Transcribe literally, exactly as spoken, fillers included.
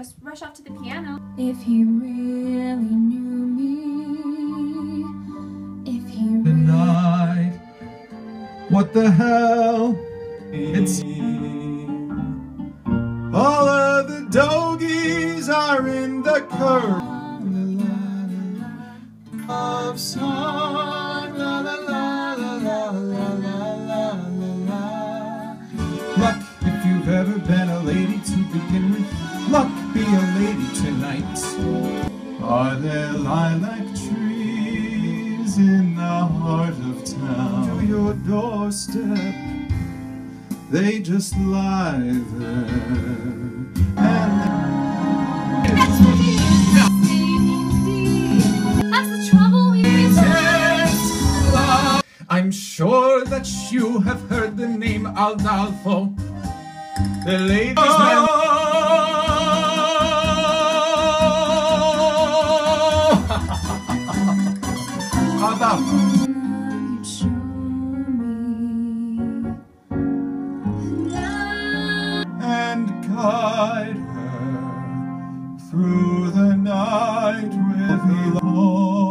just rush off to the piano. If he really knew me, if he really... The night, what the hell? It's... All of the dogies are in the curve of song. La la la la la la la la la. Luck, if you've ever been a lady to begin with. Luck, be a lady tonight. Are there lilac trees in the heart of town? To your doorstep, they just lie there. And That's the trouble we I'm sure that you have heard the name Adolfo, the ladies' man. Adolfo. And guide her through the night with love.